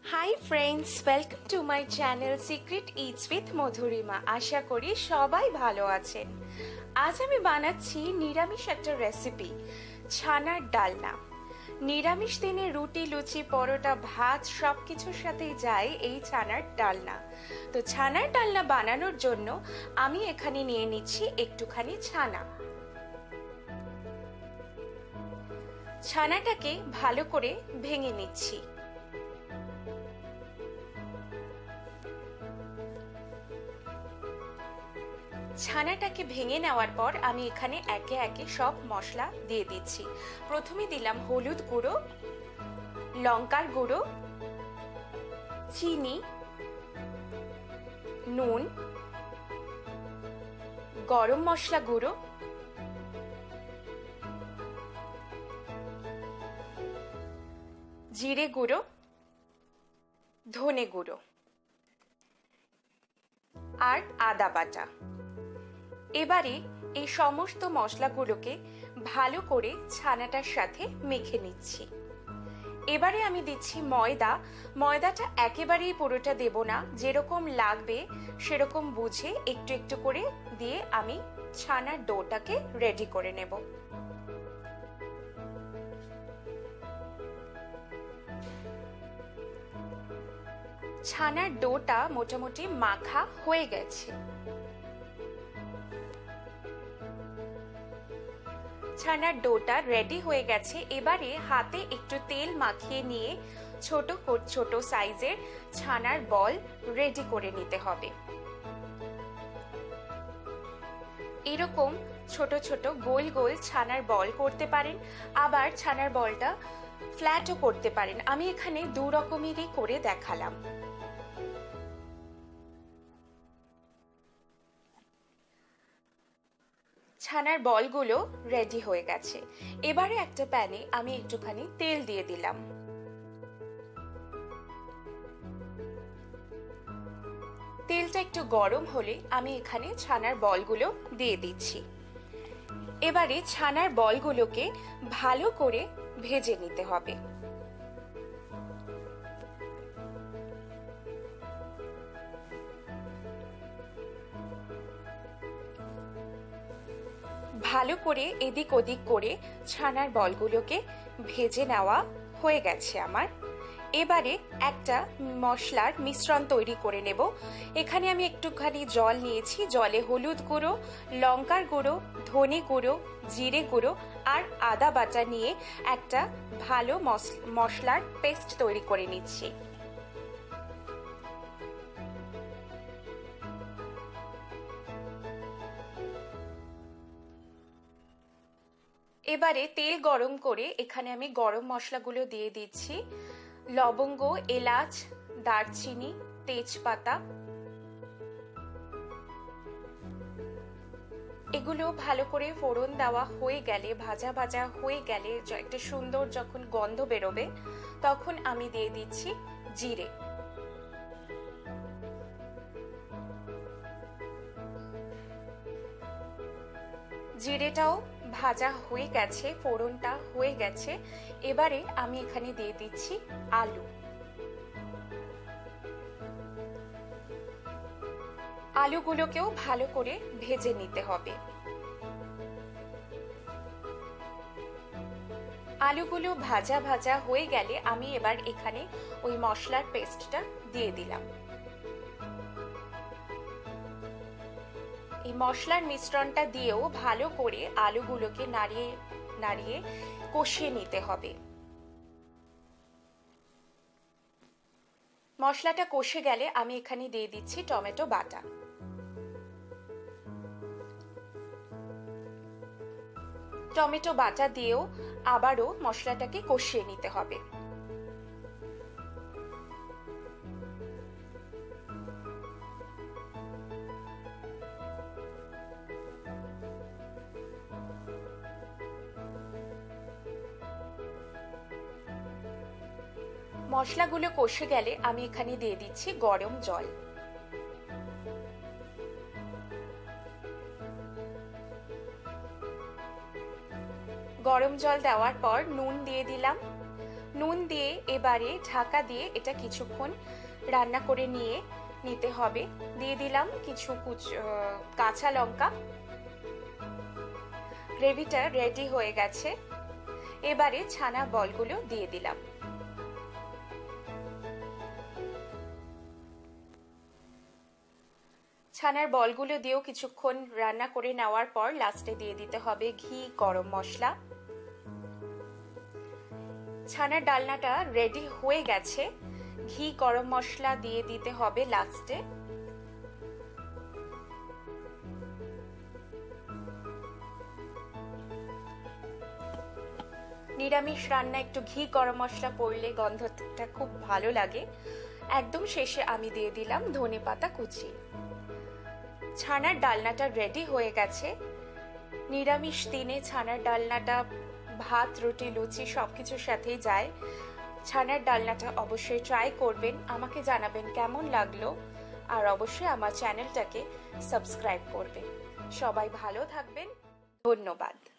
High friends, welcome to my channel secret it's with Madhurima. আশা করি সবাই ভালো আছেন। আজ আমি বানাচ্ছি নিরামিষ একটা রেসিপি, ছানার ডালনা। নিরামিষ দিনে রুটি, লুচি, পরোটা, ভাত সব কিছুর সাথেই যায় এই ছানার ডালনা। তো ছানার ডালনা বানানোর জন্য আমি এখানে নিয়ে নিচ্ছি একটুখানি ছানা। ছানাটাকে ভালো করে ভেঙে নিচ্ছি। ছানাটাকে ভেঙে নেওয়ার পর আমি এখানে একে একে সব মশলা দিয়ে দিচ্ছি। প্রথমে দিলাম হলুদ গুঁড়ো, লঙ্কার গুঁড়ো, চিনি, নুন, গরম মশলা গুঁড়ো, জিরে গুঁড়ো, ধনে গুঁড়ো আর আদা বাটা। এবারে এই সমস্ত মশলাগুলোকে ভালো করে ছানাটার সাথে মেখে নিচ্ছি। এবারে আমি দিচ্ছি ময়দা। ময়দাটা একেবারেই পুরোটা দেব না, যেরকম লাগবে সেরকম বুঝে একটু একটু করে দিয়ে আমি ছানার ডোটাকে রেডি করে নেব। ছানার ডোটা মোটামুটি মাখা হয়ে গেছে। ছানার ডোটা রেডি হয়ে গেছে। এবারে হাতে একটু তেল মাখিয়ে নিয়ে ছোট ছোট সাইজের ছানার বল রেডি করে নিতে হবে। এরকম ছোট ছোট গোল গোল ছানার বল করতে পারেন, আবার ছানার বলটা ফ্ল্যাটও করতে পারেন। আমি এখানে দু রকমেরই করে দেখালাম। ছানার বলগুলো রেডি হয়ে গেছে। এবারে একটা প্যানে আমি একটুখানি তেল দিয়ে দিলাম। তেলটা একটু গরম হলে আমি এখানে ছানার বলগুলো দিয়ে দিচ্ছি। এবারে ছানার বলগুলোকে ভালো করে ভেজে নিতে হবে। ভালো করে এদিক ওদিক করে ছানার বলগুলোকে ভেজে নেওয়া হয়ে গেছে আমার। এবারে একটা মশলার মিশ্রণ তৈরি করে নেব। এখানে আমি একটুখানি জল নিয়েছি। জলে হলুদ গুঁড়ো, লঙ্কার গুঁড়ো, ধনে গুঁড়ো, জিরে গুঁড়ো আর আদা বাটা নিয়ে একটা ভালো মশলার পেস্ট তৈরি করে নিচ্ছি। এবারে তেল গরম করে এখানে আমি গরম মশলাগুলো দিয়ে দিচ্ছি। লবঙ্গ, এলাচ, দারচিনি, তেজপাতা, এগুলো ভালো করে ফোড়ন দেওয়া হয়ে গেলে, ভাজা ভাজা হয়ে গেলে, একটা সুন্দর যখন গন্ধ বেরোবে তখন আমি দিয়ে দিচ্ছি জিরে। জিরেটাও ভাজা হয়ে গেছে, ফোড়নটা হয়ে গেছে। এবারে আমি এখানে দিয়ে দিচ্ছি আলু। আলুগুলোকেও ভালো করে ভেজে নিতে হবে। আলুগুলো ভাজা ভাজা হয়ে গেলে আমি এবার এখানে ওই মশলার পেস্টটা দিয়ে দিলাম। এই মশলার মিশ্রণটা দিয়েও ভালো করে আলুগুলোকে নাড়িয়ে নাড়িয়ে কষিয়ে নিতে হবে। মশলাটা কষে গেলে আমি এখানে দিয়ে দিচ্ছি টমেটো বাটা। টমেটো বাটা দিয়েও আবারও মশলাটাকে কষিয়ে নিতে হবে। মশলাগুলো কষে গেলে আমি এখানে দিয়ে দিচ্ছি গরম জল। গরম জল দেওয়ার পর নুন দিয়ে দিলাম, নুন দিয়ে এবারে ঢাকা দিয়ে এটা কিছুক্ষণ রান্না করে নিতে হবে। দিয়ে দিলাম কিছু কাঁচা লঙ্কা। গ্রেভিটা রেডি হয়ে গেছে। এবারে ছানা বলগুলো দিয়ে দিলাম। ছানার বলগুলো দিয়েও কিছুক্ষণ রান্না করে নেওয়ার পর লাস্টে দিয়ে দিতে হবে ঘি, গরম মশলা। ছানার ডালনাটা রেডি হয়ে গেছে। ঘি, গরম মশলা দিয়ে দিতে হবে লাস্টে। নিরামিষ রান্না একটু ঘি, গরম মশলা পড়লে গন্ধটা খুব ভালো লাগে। একদম শেষে আমি দিয়ে দিলাম ধনেপাতা কুচি। ছানার ডালনাটা রেডি হয়ে গেছে। নিরামিষ দিনে ছানার ডালনাটা ভাত, রুটি, লুচি সবকিছুর সাথেই যায়। ছানার ডালনাটা অবশ্যই ট্রাই করবেন, আমাকে জানাবেন কেমন লাগলো, আর অবশ্যই আমার চ্যানেলটাকে সাবস্ক্রাইব করবেন। সবাই ভালো থাকবেন। ধন্যবাদ।